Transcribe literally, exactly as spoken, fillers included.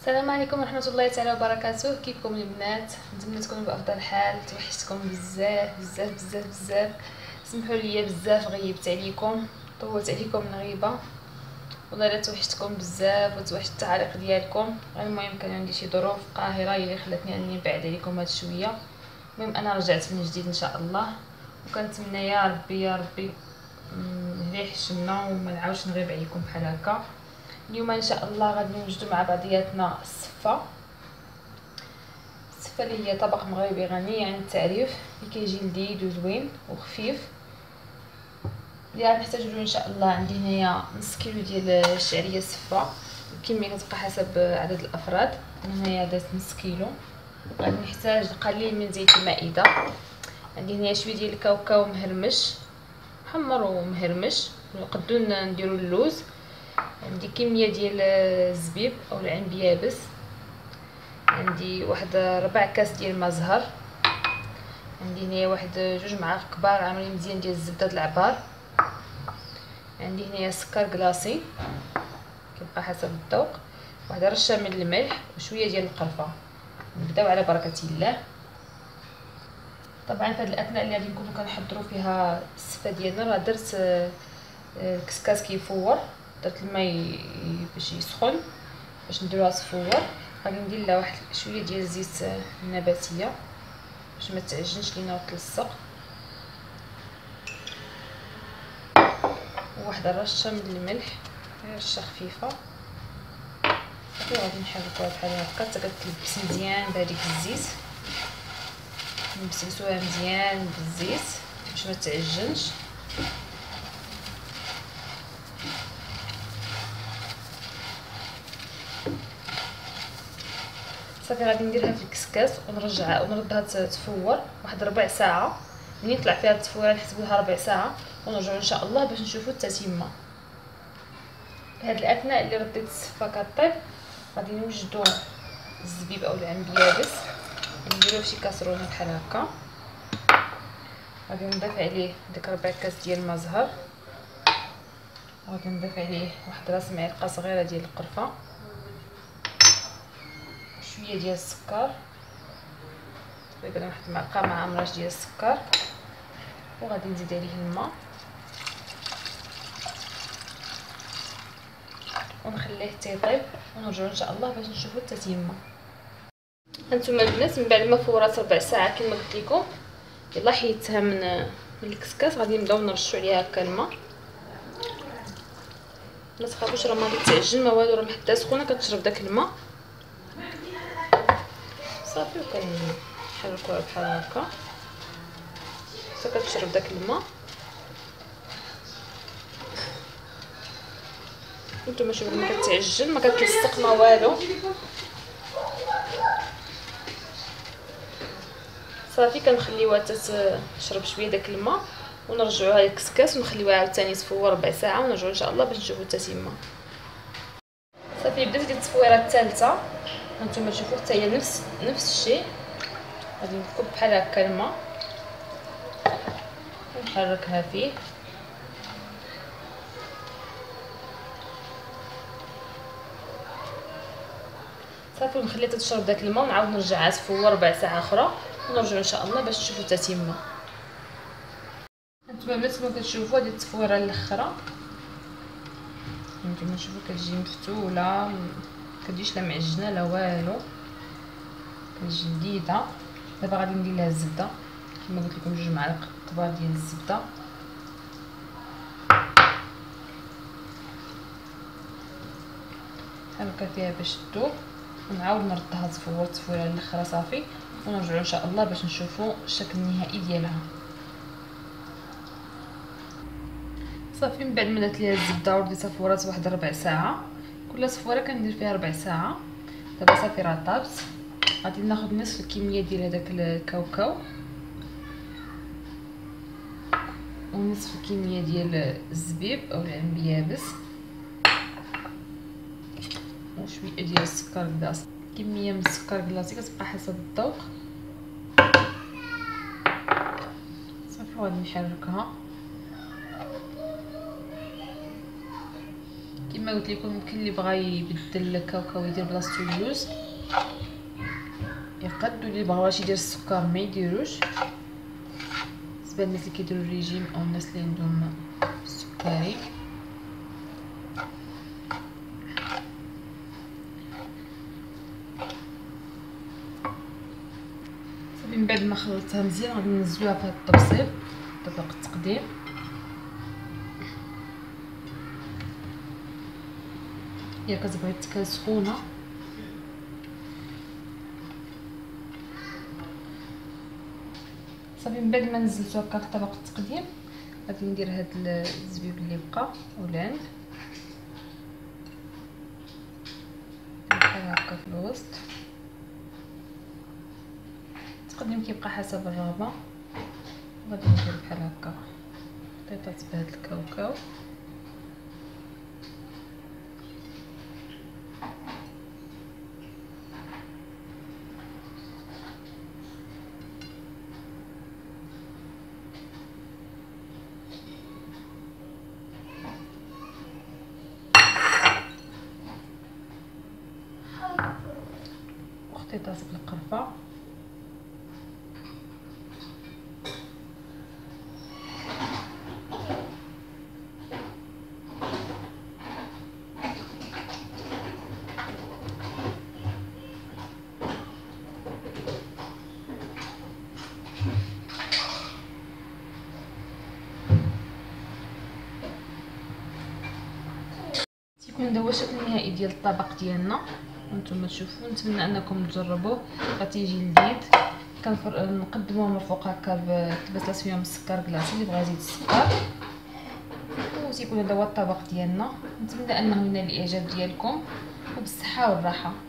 السلام عليكم ورحمه الله تعالى وبركاته. كيفكم البنات؟ نتمنى تكونوا بافضل حال. توحشتكم بزاف بزاف بزاف بزاف، سمحوا لي بزاف غيبت عليكم، طولت عليكم الغيبه، والله لا توحشتكم بزاف وتوحشت التعاليق ديالكم. المهم كان عندي شي ظروف قاهره هي اللي خلاتني اني نبعد عليكم هاد شويه. المهم انا رجعت من جديد ان شاء الله، وكنتمنى يا ربي يا ربي اللي يحشمنا وما نعاودش نغيب عليكم بحال هكا. اليوم ان شاء الله غادي نوجدوا مع بعضياتنا السفه. السفه اللي هي طبق مغربي غني عن التعريف، اللي كيجي لذيذ وزوين وخفيف. اللي غادي نحتاجو له ان شاء الله عندي هنايا نص كيلو ديال الشعريه السفه، الكميه كتبقى حسب عدد الافراد. هنايا درت نص كيلو. غادي نحتاج قليل من زيت المائده. عندي هنايا شويه ديال الكاوكاو مهرمش محمر ومهرمش، نقدروا نديروا اللوز. عندي كميه ديال الزبيب او العنب يابس. عندي واحد ربع كاس ديال الماء زهر. عندي هنايا واحد جوج معالق كبار عامرين مزيان ديال الزبده د العبار. عندي هنايا سكر كلاصي كيبقى حسب الذوق، واحد رشه من الملح وشويه ديال القرفه. نبداو على بركه الله. طبعا في هذه الاثناء اللي غادي نكونوا كنحضروا فيها السفه ديالنا راه درت الكسكاس كيفور، درت الماء باش يسخن باش نديروها صفور. غادي ندير لها واحد شويه ديال الزيت النباتيه باش ما تعجنش لينا وتلصق، وواحد الرشه من الملح رشه خفيفه. صافي غادي نحركوها بحال هكا حتى كتلبس مزيان بهذيك الزيت. نبسبسوها مزيان بالزيت باش ما تعجنش. صافي غادي نديرها في الكسكاس ونرجعها ونردها تفور واحد ربع ساعه. ملي يطلع فيها التفويره نحسبوا لها ربع ساعه ونرجعوا ان شاء الله باش نشوفوا التتمه. في هذه الاثناء اللي رديت السفه كطيب غادي نوجدوا الزبيب او العنب يابس، نديروه في شي كاسرونه بحال هكا. غادي نضيف عليه ديك ربع كاس ديال الماء زهر، غادي نضيف عليه واحد راس معلقه صغيره ديال القرفه، شويه ديال السكر تقريبا واحد المعلقه مع امراج ديال السكر، وغادي نزيد عليه الماء ونخليه حتى يطيب ونرجعوا ان شاء الله باش نشوفوا التتمه. هانتوما البنات من بعد ما فورات ربع ساعه كما قلت لكم يلا حيدتها من من الكسكاس، غادي نبداو نرشوا عليها هكا الماء. ما تخافوش راه ما غادي تعجن ما والو، راه محدا سخونه كتشرب داك الماء صافي. وكنحركوها بحال هكا حتى كتشرب داك الماء. نتوما شوفوا ما كتعجن ما كتلصق ما والو صافي. كنخليوها تشرب شويه داك الماء ونرجعوها للكسكاس ونخليوها عاوتاني تفور ربع ساعه ونرجعوا ان شاء الله باش نشوفوا التتمه. صافي بدات ديك التفويره الثالثه. هانتوما شوفوا حتى هي نفس نفس الشيء. غادي نكب بحال هكا الماء ونحركها فيه صافي، ونخليها تشرب داك الماء ونعاود نرجعها تفور ربع ساعه اخرى ونرجعوا ان شاء الله باش نشوفوا التتمه. هانتوما البنات كما كتشوفوا هذه التفويره الاخرى، هانتوما شوفوا كتجي مفتوله كتجيش لا معجنه لا والو، كتجي لذيذه. دابا غادي ندير لها الزبده كما قلت لكم جوج معالق كبار ديال الزبده. هكا فيها باش تذوب ونعاود نردها تفور تفويره الاخرى صافي ونرجعوا ان شاء الله باش نشوفوا الشكل النهائي ديالها. صافي من بعد ما درت ليها الزبده ورديتها فورات واحد ربع ساعه، كل صفوره كندير فيها ربع ساعه. دابا صافي راه طابت. غادي ناخذ نصف الكميه ديال هذاك الكاوكاو ونصف الكميه ديال الزبيب او العنب يابس وشويه ديال السكر كلاصي. كميه من السكر كلاصي كتبقى حسب الذوق. صافي غادي نحركها كما قلت لكم يمكن اللي بغا يبدل الكاوكاو يدير بلاصتو اللوز يقد، واللي بغاش يدير السكر ما يديروش. بالنسبه للناس اللي كيديروا الريجيم او الناس اللي عندهم السكري. صافي من بعد ما خلطتها مزيان غادي ننزلوها في هذا الطبسيل طبق التقديم. هي كتبغي تكال سخونه. صافي من بعد ما نزلتو هكا في طبق التقديم غادي ندير هاد الزبيب اللي بقى ولان بحال هكا في الوسط. التقديم كيبقى حسب الرغبه. غادي ندير بحال هكا بطيطات بهاد الكاوكاو. وخطيطات بالقرفه. تيكون هذا هو الشكل النهائي ديال الطبق ديالنا وانتم تشوفوا. نتمنى انكم تجربوه غتيجي لذيذ. كنقدموه من فوق هكا بكبسه فيها مسكر كلاصي اللي بغى يزيد السكر. وتيكون هذا هو الطبق ديالنا. نتمنى انه ينال الاعجاب ديالكم وبالصحه والراحه.